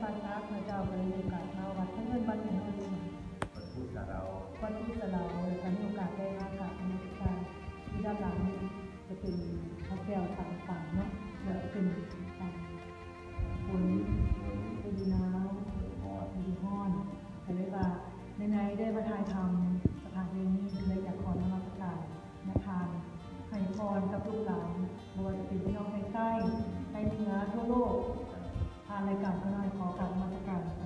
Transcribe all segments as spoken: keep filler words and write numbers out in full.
านซักพระเจ้าบริเวณการเข้าวัดทั้งเงินบันเทิงเลยวัดพุทธเราวัดพุทธเราเลยค่ะมีโอกาสได้มากราบนมัสการที่ด้านหลังจะเป็นพระแก้วต่างๆเนาะแล้วเป็นฝนเป็นน้ำเป็นห้อนแต่เลยว่าในๆได้มาถ่ายทำสถานที่นี้เลยอยากขอนมัสการมาทานให้พรกับลูกหลานไม่ว่าจะเป็นพี่น้องใกล้ๆในเหนือทั่วโลกทานรายการก็ได้ขอกราบนมัสการค่ะ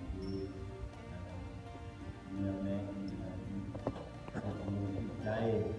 ได้